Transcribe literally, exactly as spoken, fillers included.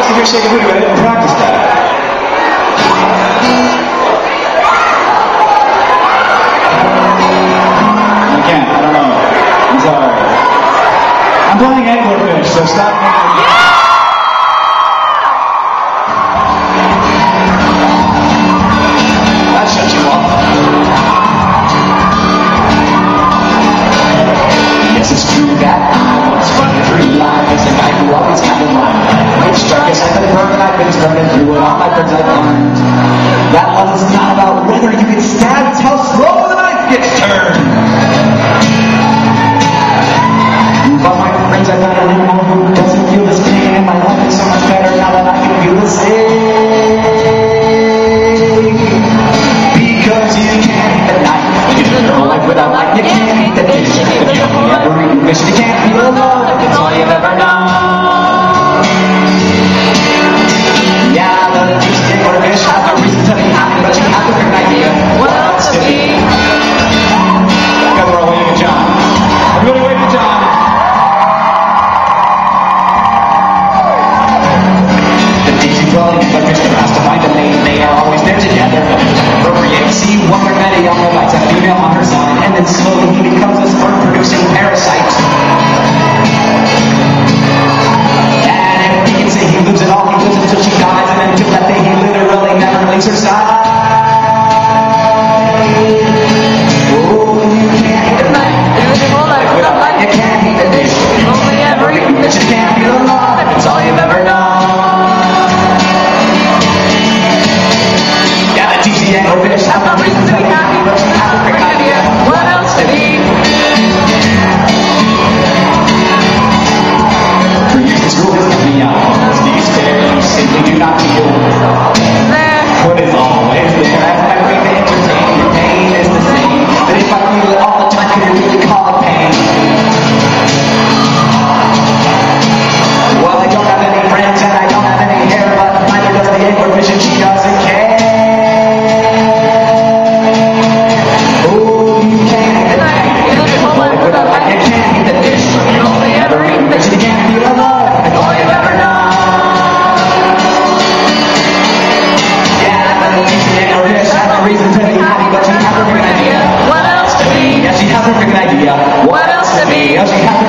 to hear shake a booty, but I didn't practice that. I can't, I don't know. I'm sorry. I'm playing Anglerfish, so stop making me. That shut you off. Yes, it's true that I was running through life as a guy who always had a mind. Which struck us like a bird, I've been running through it, all my friends I've learned. That one's not about whether you get stabbed, it's how slow the knife gets turned. But my friends, I've got a little who doesn't feel this pain. My life is so much better now that I can feel the same. Because you can't hate the night. You can live life without light. You can't hate the dish. If you only ever eat fish, you can't feel love. It's all you've ever known. Yeah, the juicy Anglerfish has no reason to be happy, but you have to pick an idea. What else to be? Because we're all waiting for John. Everybody wait for John. The deep-sea dwelling Anglerfish, they're asked to find a mate. They are always there together. Procreate, see one or many younger bites a female on her side, and then slowly he becomes a sperm-producing parasite. And if we can say he lives it all, he lives until she dies, and until that day he literally never leaves her side. Oh, you can't hate the night. Without light, you can't hate the dish. You only ever eat that you can't feel love. It's all you've ever known. Yeah, the juicy Anglerfish have no reason to be happy, but you have a great idea. What else to be? For years this rule has kept me out. These days simply do not feel there. What is always there? I have my way to entertain. Your pain is the same. But if I feel it all the time, can you really call it pain? Well, I don't have any friends and I don't have any hair, but neither does the Anglerfish and she doesn't care. Oh, you can't hate the night. You live your whole life without light. You can't hate the dish. You only ever eat that you can't feel love. It's all you've ever known. Yeah, but the juicy Anglerfish has no reason to be happy, but she has a freaking idea. What else to be? Yeah, she has a freaking idea. What else to be? Oh, she has a